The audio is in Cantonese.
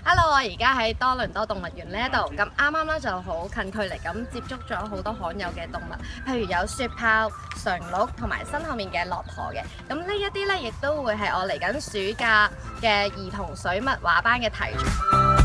Hello，我而家喺多倫多動物園呢一度，咁啱啱咧就好近距離咁接觸咗好多罕有嘅動物，譬如有雪豹、馴鹿同埋身後面嘅駱駝嘅。咁呢一啲咧，亦都會係我嚟緊暑假嘅兒童水墨畫班嘅題材。